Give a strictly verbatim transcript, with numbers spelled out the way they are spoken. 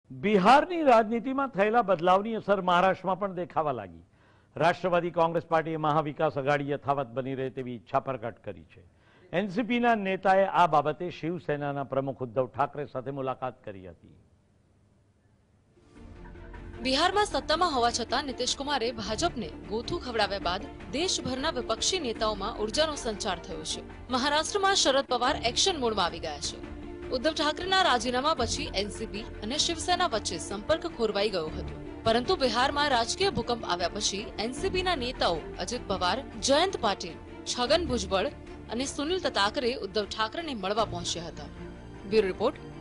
બિહારની રાજનીતિમાં થયેલા બદલાવની અસર મહારાષ્ટ્રમાં પણ દેખાવા લાગી. રાષ્ટ્રવાદી કોંગ્રેસ પાર્ટીએ મહાવિકાસ અઘાડી યથાવત બની રહે તેવી ઈચ્છા પ્રકટ કરી છે. એનસીપીના નેતાએ આ બાબતે શિવસેનાના પ્રમુખ ઉદ્ધવ ઠાકરે સાથે મુલાકાત કરી હતી. બિહારમાં સત્તામાં હોવા છતાં નીતિશ કુમારે ભાજપને ગોથું ખવડાવ્યા બાદ દેશભરના વિપક્ષી નેતાઓમાં ઉર્જાનો સંચાર થયો છે. મહારાષ્ટ્રમાં શરદ પવાર એક્શન મોડમાં આવી ગયા છે. ઉદ્ધવ ઠાકરેના રાજીનામા પછી એનસીપી અને શિવસેના વચ્ચે સંપર્ક ખોરવાઈ ગયો હતો. પરંતુ બિહારમાં રાજકીય ભૂકંપ આવ્યા પછી એનસીપીના નેતાઓ અજીત પવાર, જયંત પાટીલ, છગન ભુજબળ અને સુનિલ તતાકરે ઉદ્ધવ ઠાકરેને મળવા પહોંચ્યા હતા. Bureau report.